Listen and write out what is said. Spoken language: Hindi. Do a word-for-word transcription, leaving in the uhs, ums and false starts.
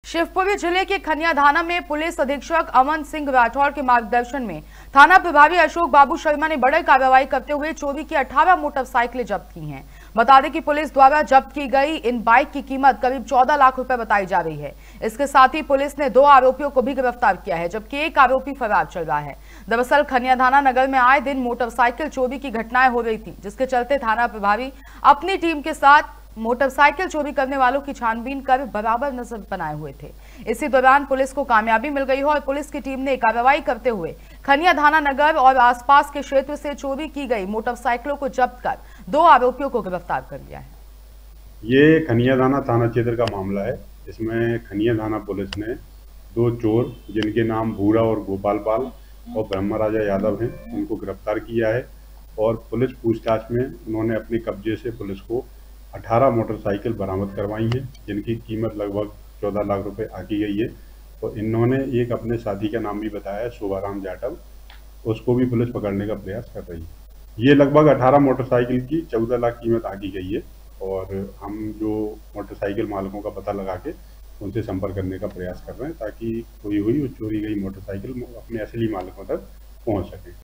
शिवपुरी जिले के खनियाधाना में पुलिस अधीक्षक अमन सिंह राठौर के मार्गदर्शन में थाना प्रभारी अशोक बाबू शर्मा ने बड़ी कार्रवाई करते हुए चोरी की अठारह मोटरसाइकिलें जब्त की हैं। बता दें कि पुलिस द्वारा जब्त की गई इन बाइक की कीमत करीब चौदह लाख रुपए बताई जा रही है। इसके साथ ही पुलिस ने दो आरोपियों को भी गिरफ्तार किया है, जबकि एक आरोपी फरार चल रहा है। दरअसल खनियाधाना नगर में आए दिन मोटरसाइकिल चोरी की घटनाएं हो रही थी, जिसके चलते थाना प्रभारी अपनी टीम के साथ मोटरसाइकिल चोरी करने वालों की छानबीन कर बराबर नजर बनाए हुए थे। इसी दौरान पुलिस को कामयाबी मिल गई है और पुलिस की टीम ने कार्रवाई करते हुए खनियाधाना नगर और आसपास के क्षेत्र से चोरी की गई मोटरसाइकिलों को जब्त कर दो आरोपियों को गिरफ्तार कर लिया है। ये खनियाधाना थाना क्षेत्र का मामला है। इसमें खनियाधाना पुलिस ने दो चोर, जिनके नाम भूरा और गोपाल पाल और ब्रह्म राजा यादव हैं, उनको गिरफ्तार किया है। और पुलिस पूछताछ में उन्होंने अपने कब्जे से पुलिस को अठारह मोटरसाइकिल बरामद करवाई हैं, जिनकी कीमत लगभग चौदह लाख रुपए आकी गई है। तो इन्होंने एक अपने साथी का नाम भी बताया है, शोभाराम जाटव, उसको भी पुलिस पकड़ने का प्रयास कर रही है। ये लगभग अठारह मोटरसाइकिल की चौदह लाख कीमत आकी गई है और हम जो मोटरसाइकिल मालिकों का पता लगा के उनसे संपर्क करने का प्रयास कर रहे हैं, ताकि कोई हुई चोरी गई मोटरसाइकिल अपने असली मालिकों तक पहुंच सके।